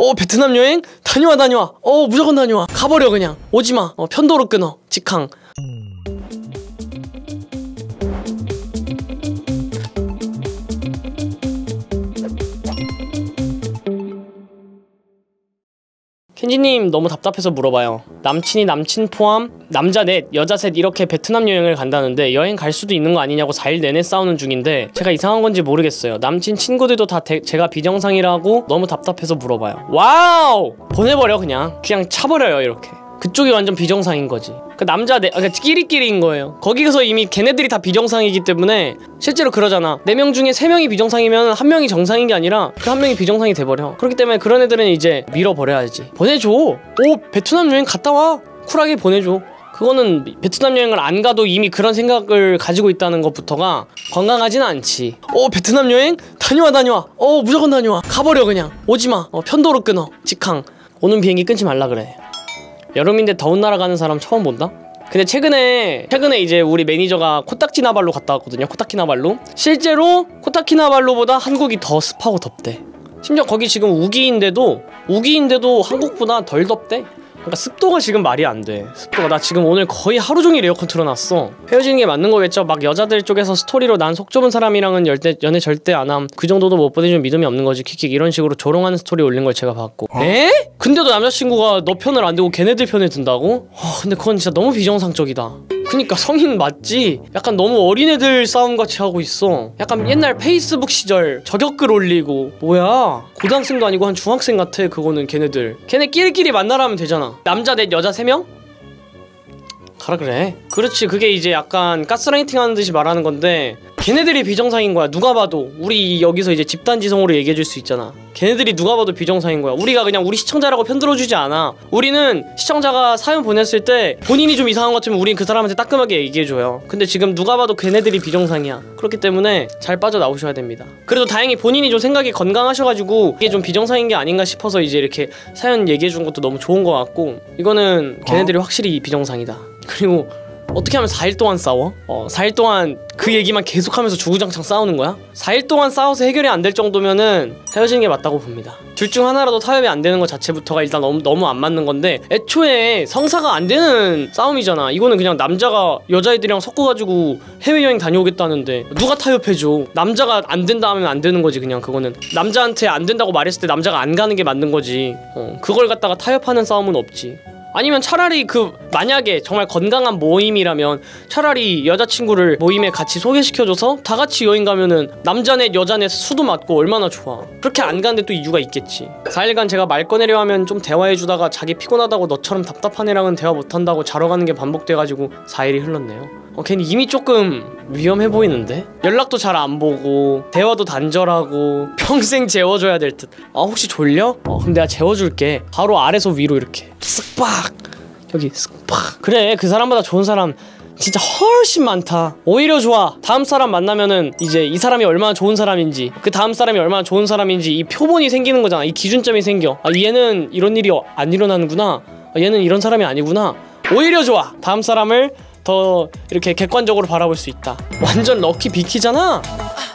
베트남 여행? 다녀와 다녀와. 무조건 다녀와. 가버려 그냥. 오지마. 편도로 끊어. 직항. 켄지님 너무 답답해서 물어봐요. 남친이 남친 포함 남자 넷 여자 셋 이렇게 베트남 여행을 간다는데 여행 갈 수도 있는 거 아니냐고 4일 내내 싸우는 중인데 제가 이상한 건지 모르겠어요. 남친 친구들도 다 제가 비정상이라고 너무 답답해서 물어봐요. 와우! 보내버려 그냥 차버려요 이렇게. 그쪽이 완전 비정상인 거지. 그 남자 그러니까 끼리끼리인 거예요. 거기서 이미 걔네들이 다 비정상이기 때문에 실제로 그러잖아. 4명 중에 3명이 비정상이면 1명이 정상인 게 아니라 그 1명이 비정상이 돼버려. 그렇기 때문에 그런 애들은 이제 밀어버려야지. 보내줘. 베트남 여행 갔다 와. 쿨하게 보내줘. 그거는 베트남 여행을 안 가도 이미 그런 생각을 가지고 있다는 것부터가 건강하진 않지. 베트남 여행? 다녀와 다녀와. 무조건 다녀와. 가버려 그냥. 오지마. 편도로 끊어. 직항. 오는 비행기 끊지 말라 그래. 여름인데 더운 나라 가는 사람 처음 본다? 근데 최근에 이제 우리 매니저가 코타키나발루 갔다 왔거든요. 코타키나발루. 실제로 코타키나발루보다 한국이 더 습하고 덥대. 심지어 거기 지금 우기인데도 한국보다 덜 덥대. 그러니까 습도가 지금 말이 안 돼. 습도가 나 지금 오늘 거의 하루 종일 에어컨 틀어놨어. 헤어지는 게 맞는 거겠죠? 막 여자들 쪽에서 스토리로 난 속 좁은 사람이랑은 연애 절대 안 함. 그 정도도 못 보내주면 믿음이 없는 거지. 킥킥 이런 식으로 조롱하는 스토리 올린 걸 제가 봤고. 에? 근데도 남자친구가 너 편을 안 들고 걔네들 편에 든다고? 근데 그건 진짜 너무 비정상적이다. 그니까 성인 맞지? 약간 너무 어린애들 싸움같이 하고 있어. 약간 옛날 페이스북 시절 저격글 올리고. 뭐야 고등학생도 아니고 한 중학생 같아. 그거는 걔네들 걔네 끼리끼리 만나라면 되잖아. 남자 넷 여자 3명? 가라 그래. 그렇지. 그게 이제 약간 가스라이팅 하는 듯이 말하는 건데 걔네들이 비정상인 거야. 누가 봐도. 우리 여기서 이제 집단지성으로 얘기해줄 수 있잖아. 걔네들이 누가 봐도 비정상인 거야. 우리가 그냥 우리 시청자라고 편들어주지 않아. 우리는 시청자가 사연 보냈을 때 본인이 좀 이상한 것 같으면 우린 그 사람한테 따끔하게 얘기해줘요. 근데 지금 누가 봐도 걔네들이 비정상이야. 그렇기 때문에 잘 빠져나오셔야 됩니다. 그래도 다행히 본인이 좀 생각이 건강하셔가지고 이게 좀 비정상인 게 아닌가 싶어서 이제 이렇게 사연 얘기해준 것도 너무 좋은 것 같고, 이거는 걔네들이 확실히 비정상이다. 그리고 어떻게 하면 4일 동안 싸워? 4일 동안 그 얘기만 계속하면서 주구장창 싸우는 거야? 4일 동안 싸워서 해결이 안 될 정도면은 헤어지는 게 맞다고 봅니다. 둘 중 하나라도 타협이 안 되는 것 자체부터가 일단 너무 안 맞는 건데, 애초에 성사가 안 되는 싸움이잖아. 이거는 그냥 남자가 여자애들이랑 섞어가지고 해외여행 다녀오겠다는데 누가 타협해줘? 남자가 안 된다 하면 안 되는 거지. 그냥 그거는 남자한테 안 된다고 말했을 때 남자가 안 가는 게 맞는 거지. 그걸 갖다가 타협하는 싸움은 없지. 아니면 차라리 만약에 정말 건강한 모임이라면 차라리 여자친구를 모임에 같이 소개시켜줘서 다 같이 여행 가면은 남자넷 여자넷 수도 맞고 얼마나 좋아. 그렇게 안 가는데 또 이유가 있겠지. 4일간 제가 말 꺼내려 하면 좀 대화해주다가 자기 피곤하다고 너처럼 답답한 애랑은 대화 못한다고 자러 가는 게 반복돼가지고 4일이 흘렀네요. 걔는 이미 조금 위험해 보이는데? 연락도 잘 안 보고 대화도 단절하고 평생 재워줘야 될 듯. 혹시 졸려? 그럼 내가 재워줄게. 바로 아래서 위로 이렇게 쓱박 여기 쓱박. 그래, 그 사람보다 좋은 사람 진짜 훨씬 많다. 오히려 좋아. 다음 사람 만나면은 이제 이 사람이 얼마나 좋은 사람인지, 그 다음 사람이 얼마나 좋은 사람인지 이 표본이 생기는 거잖아. 이 기준점이 생겨. 얘는 이런 일이 안 일어나는구나. 얘는 이런 사람이 아니구나. 오히려 좋아. 다음 사람을 더 이렇게 객관적으로 바라볼 수 있다. 완전 럭키 비키잖아.